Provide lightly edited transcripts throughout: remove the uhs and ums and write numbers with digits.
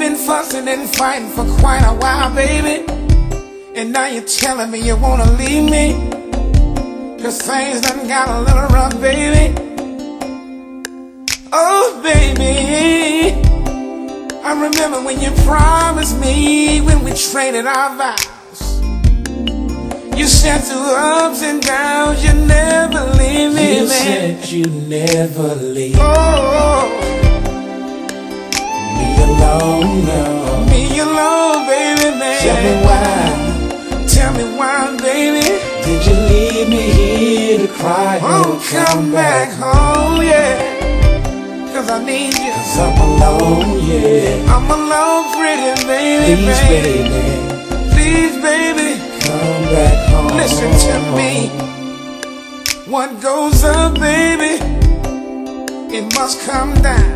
been fussing and fighting for quite a while, baby. And now you're telling me you wanna leave me, 'cause things done got a little rough, baby. Oh, baby, I remember when you promised me when we traded our vows. You said through ups and downs you'd never leave me, you man. You said you'd never leave. Oh, me alone, no. Me alone, baby, man. Tell me why. Tell me why, baby. Did you leave me here to cry? Oh, come back home, yeah. 'Cause I need you. 'Cause I'm alone, yeah. I'm alone, pretty baby. Please, baby. Please, baby. Come back home. Listen to me. What goes up, baby, it must come down.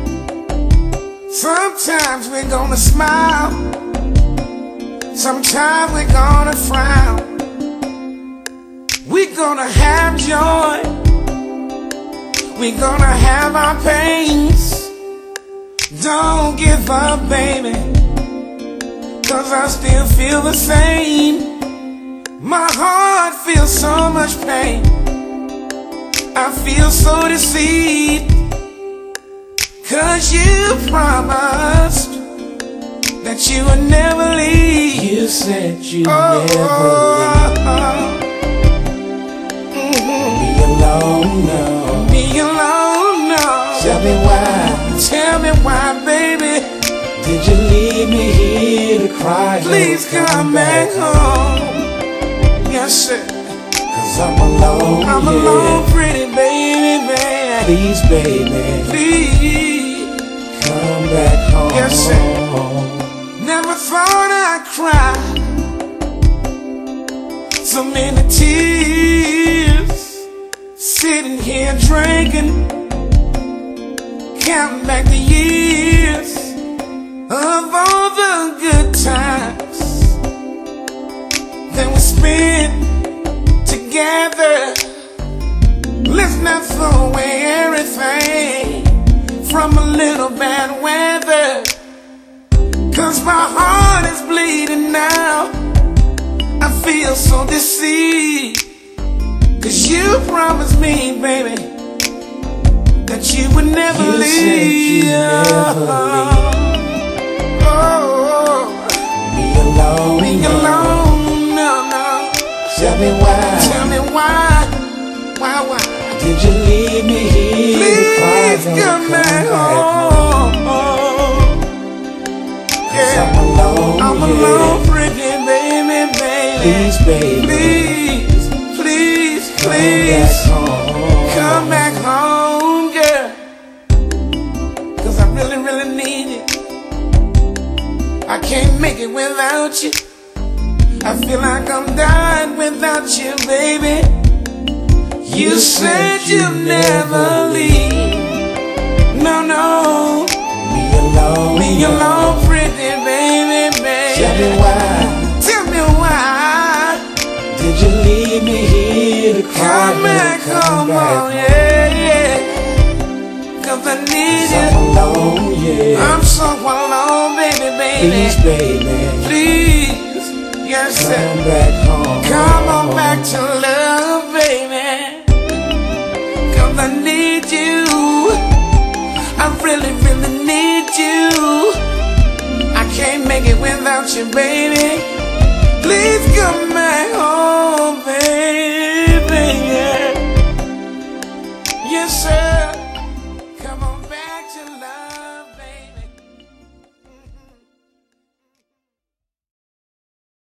Sometimes we're gonna smile, sometimes we're gonna frown. We're gonna have joy, we're gonna have our pains. Don't give up, baby, 'cause I still feel the same. My heart feels so much pain, I feel so deceived, 'cause you promised that you would never leave. You said you'd never leave. Me alone, no. Me alone, no. Tell me why. Tell me why, baby. Did you leave me here to cry? Please come back home. Yes, sir. 'Cause I'm alone, I'm alone, pretty baby, baby. Please, baby. Please. Come back home. Yes, sir. Never thought I'd cry so many tears, sitting here drinking, counting back the years of all the good times that we spent together. Let's not throw away everything from a little bad weather, 'cause my heart is bleeding now. I feel so deceived, 'cause you promised me, baby, that you would never leave. Oh, me alone, me alone, no, no. Tell me why. Tell me why. Why? Did you leave me here? Please come back home. Yeah. I'm alone, I'm alone, pretty baby, baby. Please, baby. Please, please, please. Come back home, girl. 'Cause I really, really need you. I can't make it without you. I feel like I'm dying without you, baby. You said you'd never leave. No, no. Me alone, pretty baby, baby. Tell me why. Tell me why. Did you leave me here to cry? Come back home, oh, yeah. 'Cause I need you. I'm alone, yeah. I'm so alone, baby, baby. Please, baby. Please, yes, sir. Come back home. Come on back to love, baby. 'Cause I need you. I really, really need you. I can't make it without you, baby. Please come back home, baby.